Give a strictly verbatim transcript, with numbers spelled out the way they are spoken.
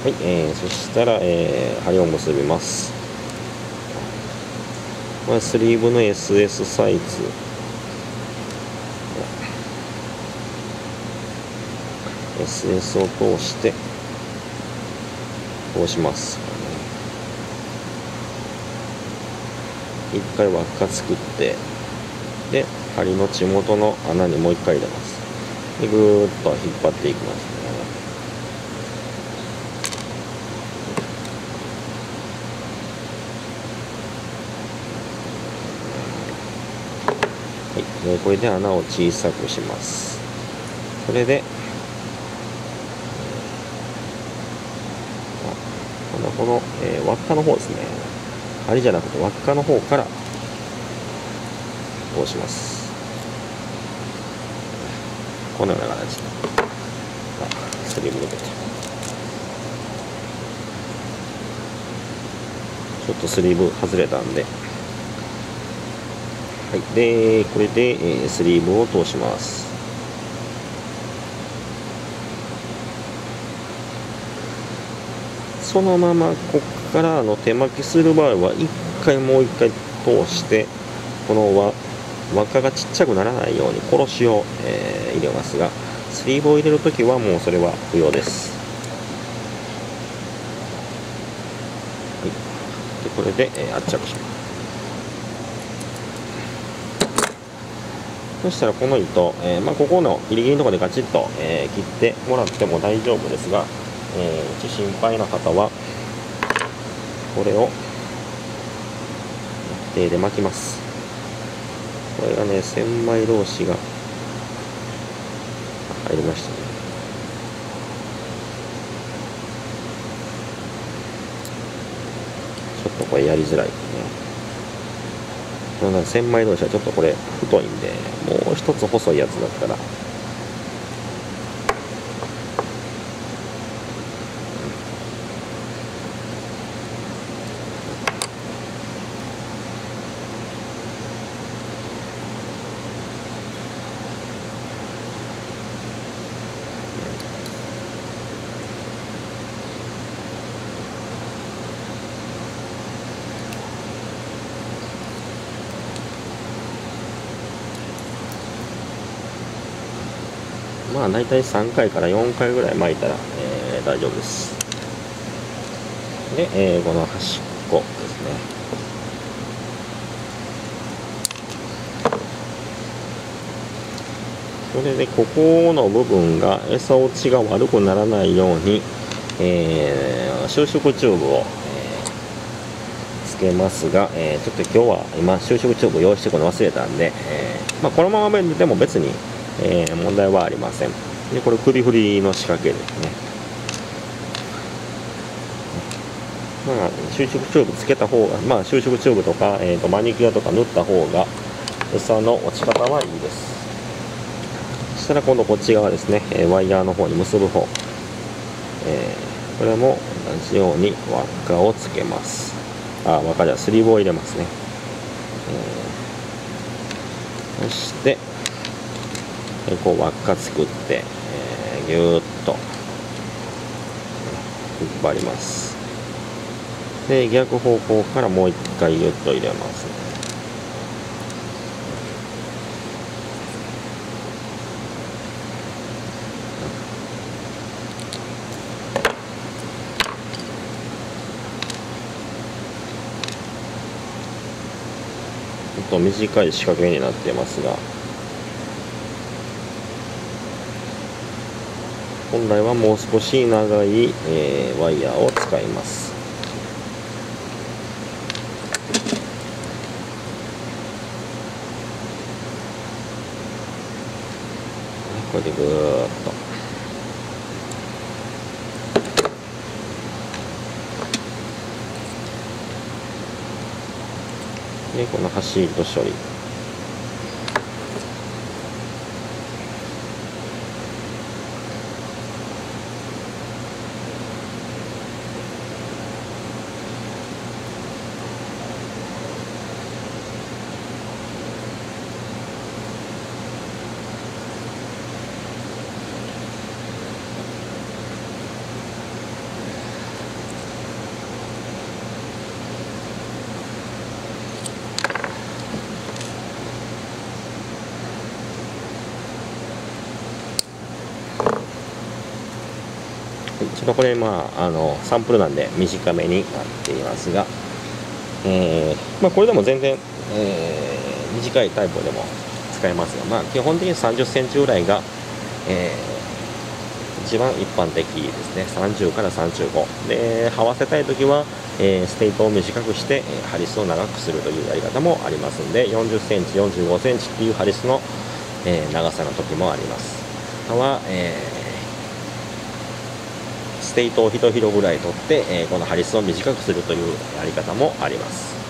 はい、えー、そしたら、えー、針を結びます。これスリーブの エスエス サイズ、エスエス を通して通します。一回輪っか作って、で針の血元の穴にもう一回入れます。でぐーっと引っ張っていきますね。はい、でこれで穴を小さくします。それでこのこの、えー、輪っかの方ですね。針じゃなくて輪っかの方から通します。このような形でスリーブ抜けて、ちょっとスリーブ外れたんで、はい、でこれで、えー、スリーブを通します。そのままここからの手巻きする場合は一回もう一回通して、この輪輪っかがちっちゃくならないように殺しを、えー、入れますが、スリーブを入れるときはもうそれは不要です。はい、でこれで、えー、圧着します。そしたらこの糸、えーまあ、ここのギリギリのところでガチッと、えー、切ってもらっても大丈夫ですが、えー、うち心配な方はこれを手で巻きます。これがね、千枚同士が入りましたね。ちょっとこれやりづらいですね。千枚同士はちょっとこれ太いんで、もう一つ細いやつだったらまあ大体さんかいからよんかいぐらい巻いたら、えー、大丈夫です。で、えー、この端っこですね。それでここの部分が餌落ちが悪くならないように、えー、収縮チューブを、えー、つけますが、えー、ちょっと今日は今収縮チューブ用意してくの忘れたんで、えーまあ、このままでも別にえー、問題はありません。でこれ首振りの仕掛けですね。まあ、収縮チューブつけた方が、まあ、収縮チューブとか、えー、とマニキュアとか塗った方が餌の落ち方はいいです。そしたら今度こっち側ですね、えー、ワイヤーの方に結ぶ方、えー、これも同じように輪っかをつけます。あ、輪っかじゃスリーブを入れますね。えー、そしてでこう輪っか作って、えー、ぎゅーっと引っ張ります。で逆方向からもう一回ぎゅっと入れますね。ちょっと短い仕掛けになっていますが、本来はもう少し長い、えー、ワイヤーを使います。これでぐーっとでこの端糸処理、 ちょっとこれ、まあ、あのサンプルなんで短めになっていますが、えーまあ、これでも全然、えー短いタイプでも使えますが、まあ、基本的にさんじゅっセンチぐらいが、えー一番一般的ですね。さんじゅうからさんじゅうごで、這わせたい時は、えーステイトを短くして、えーハリスを長くするというやり方もありますので、よんじゅっセンチ、よんじゅうごセンチっていうハリスの、えー長さの時もあります。または、えーステイトを一広ぐらい取って、えーこのハリスを短くするというやり方もあります。